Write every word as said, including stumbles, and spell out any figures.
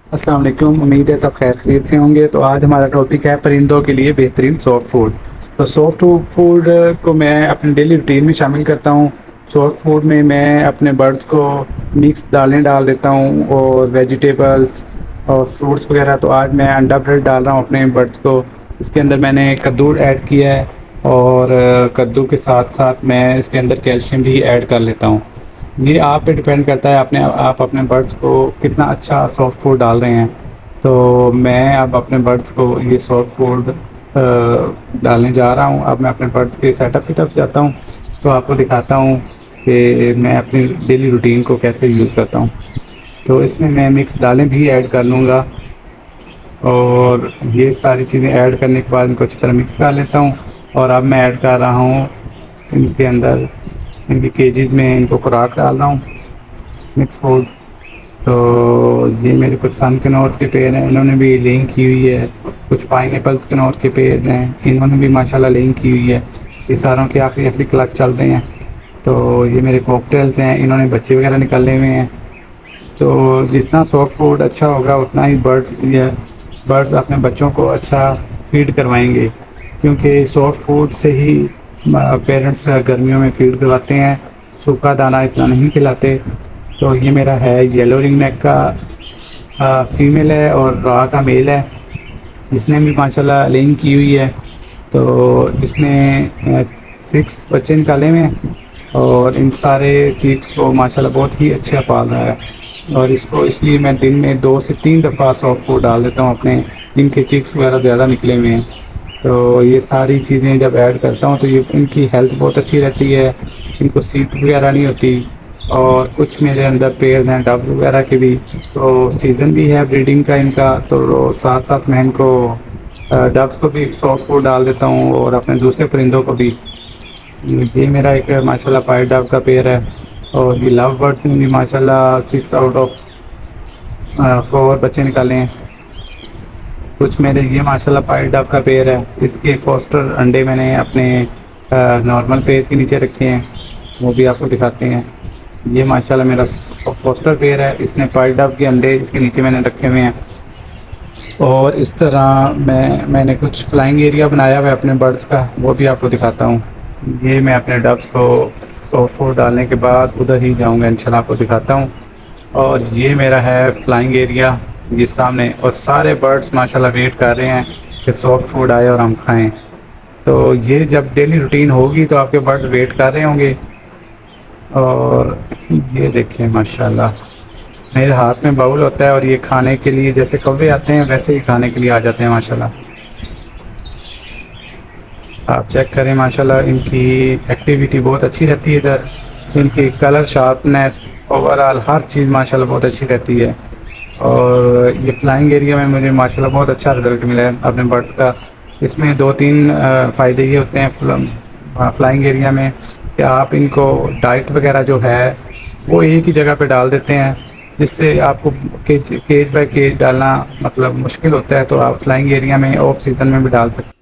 अस्सलाम वालेकुम। उम्मीद है सब खैर खैरियत से होंगे। तो आज हमारा टॉपिक है परिंदों के लिए बेहतरीन सॉफ्ट फूड। तो सॉफ्ट फूड को मैं अपने डेली रूटीन में शामिल करता हूँ। सॉफ्ट फूड में मैं अपने बर्ड्स को मिक्स दालें डाल देता हूँ और वेजिटेबल्स और फ्रूट्स वगैरह। तो आज मैं अंडा ब्रेड डाल रहा हूँ अपने बर्ड्स को। इसके अंदर मैंने कद्दू ऐड किया है और कद्दू के साथ साथ मैं इसके अंदर कैल्शियम भी ऐड कर लेता हूँ। ये आप पे डिपेंड करता है अपने आप अपने बर्ड्स को कितना अच्छा सॉफ्ट फूड डाल रहे हैं। तो मैं अब अपने बर्ड्स को ये सॉफ्ट फूड डालने जा रहा हूँ। अब मैं अपने बर्ड्स के सेटअप की तरफ जाता हूँ तो आपको दिखाता हूँ कि मैं अपनी डेली रूटीन को कैसे यूज़ करता हूँ। तो इसमें मैं मिक्स दालें भी ऐड कर लूँगा और ये सारी चीज़ें ऐड करने के बाद इनको अच्छी तरह मिक्स कर लेता हूँ। और अब मैं ऐड कर रहा हूँ इनके अंदर इनकी केजीज में इनको खुराक डाल रहा हूँ मिक्स फूड। तो ये मेरे कुछ सन के नोट्स के पेड़ हैं, इन्होंने भी लिंक की हुई है। कुछ पाइनएप्पल्स के नोट के पेड़ हैं, इन्होंने भी माशाल्लाह लिंक की हुई है। ये सारों के आखिरी आखिरी क्लच चल रहे हैं। तो ये मेरे कॉकटेल्स हैं, इन्होंने बच्चे वगैरह निकाले हुए हैं। तो जितना सॉफ्ट फूड अच्छा होगा उतना ही बर्ड्स या बर्ड्स अपने बच्चों को अच्छा फीड करवाएंगे, क्योंकि सॉफ्ट फूड से ही पेरेंट्स गर्मियों में फीड करवाते हैं, सूखा दाना इतना नहीं खिलाते। तो ये मेरा है येलो रिंग नेक का आ, फीमेल है और रॉ का मेल है। इसने भी माशाल्लाह लिंक की हुई है। तो इसने सिक्स बच्चे निकाले हुए हैं और इन सारे चीक्स को माशाल्लाह बहुत ही अच्छा पाल रहा है। और इसको इसलिए मैं दिन में दो से तीन दफ़ा सॉफ्ट फूड डाल देता हूँ अपने, जिनके चीक्स वगैरह ज़्यादा निकले हुए हैं। तो ये सारी चीज़ें जब ऐड करता हूँ तो ये इनकी हेल्थ बहुत अच्छी रहती है, इनको सीप वगैरह नहीं होती। और कुछ मेरे अंदर पेड़ हैं डब्स वगैरह के भी, तो सीज़न भी है ब्रीडिंग का इनका। तो साथ साथ मैं इनको डब्स को भी सॉफ्ट फूड डाल देता हूँ और अपने दूसरे परिंदों को भी। ये मेरा एक माशाल्लाह पाइट डब का पेड़ है और ये लव बर्ड में भी माशाल्लाह सिक्स आउट ऑफ फोर बच्चे निकाले हैं। कुछ मेरे ये माशाल्लाह पाइट डब का पेड़ है, इसके फोस्टर अंडे मैंने अपने नॉर्मल पेड़ के नीचे रखे हैं, वो भी आपको दिखाते हैं। ये माशाल्लाह मेरा फोस्टर पेड़ है, इसने पाइट डब के अंडे इसके नीचे मैंने रखे हुए हैं। और इस तरह मैं मैंने कुछ फ्लाइंग एरिया बनाया हुआ है अपने बर्ड्स का, वो भी आपको दिखाता हूँ। ये मैं अपने डब्स को सॉफ्ट फूड डालने के बाद उधर ही जाऊँगा इंशाल्लाह, आपको दिखाता हूँ। और ये मेरा है फ्लाइंग एरिया ये सामने, और सारे बर्ड्स माशाल्लाह वेट कर रहे हैं कि सॉफ्ट फूड आए और हम खाएं। तो ये जब डेली रूटीन होगी तो आपके बर्ड्स वेट कर रहे होंगे। और ये देखें माशाल्लाह मेरे हाथ में बाउल होता है और ये खाने के लिए जैसे कौवे आते हैं वैसे ही खाने के लिए आ जाते हैं माशाल्लाह। आप चेक करें माशाल्लाह इनकी एक्टिविटी बहुत अच्छी रहती है इधर, इनकी कलर शार्पनेस ओवरऑल हर चीज़ माशाल्लाह बहुत अच्छी रहती है। और ये फ्लाइंग एरिया में मुझे माशाल्लाह बहुत अच्छा रिज़ल्ट मिला है अपने बर्ड्स का। इसमें दो तीन फ़ायदे ये होते हैं फ्लाइंग एरिया में कि आप इनको डाइट वगैरह जो है वो एक ही जगह पे डाल देते हैं, जिससे आपको केज केज बाय केज डालना मतलब मुश्किल होता है। तो आप फ्लाइंग एरिया में ऑफ सीज़न में भी डाल सकते हैं।